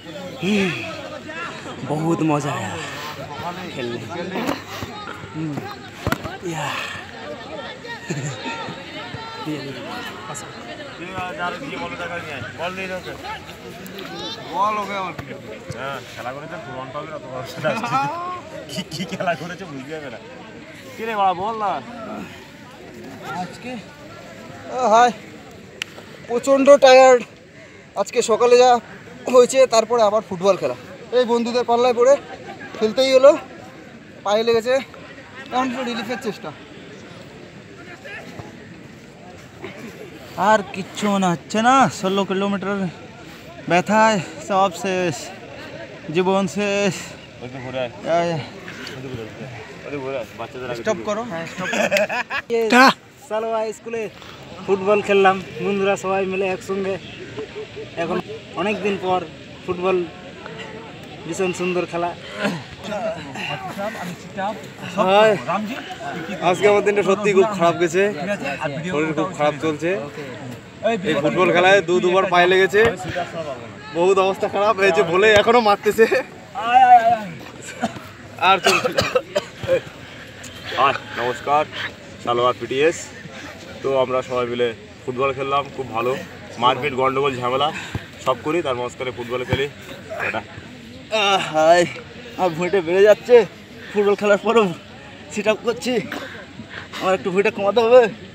बहुत मजा आया खेलने। খেলা করেছে পুরন পাবে না তোমার কি খেলা করেছে বুঝতে হবে না। কি রে বাবা বল না আজকে হাই প্রচণ্ড টায়ার্ড। আজকে সকালে যা হয়েছে, তারপরে আবার ফুটবল খেলা, এই বন্ধুদের পাল্লায় পড়ে খেলতেই হলো, পায়ে লেগেছে, এখন একটু রিলিফের চেষ্টা। আর কিচ্ছু মনে হচ্ছে না, 16 কিলোমিটার ব্যথায় সব শেষ, জীবন শেষ। স্টপ করো, হ্যাঁ স্টপ। চলো স্কুলে ফুটবল খেললাম বন্ধুরা সবাই মিলে একসঙ্গে। এখন অনেক দিন পর ফুটবল, ভীষণ সুন্দর খেলা। আজকে আমার দিনটা সত্যি খুব খারাপ গেছে, শরীর খুব খারাপ চলছে। এই ফুটবল খেলায় দুবার পায়ে লেগেছে, বহুত অবস্থা খারাপ হয়েছে বলে এখনো মারতেছে আর চলছে। নমস্কার, সালোয়ার পিটিএস। তো আমরা সবাই মিলে ফুটবল খেললাম, খুব ভালো। মারপিট গন্ডগোল ঝামেলা সব করি, তার মাঝখানে ফুটবল খেলি। এটা হাই আর ভুঁইটা বেড়ে যাচ্ছে, ফুটবল খেলার পরও সিট আপ করছি, আমার একটু ভুঁইটা কমাতে হবে।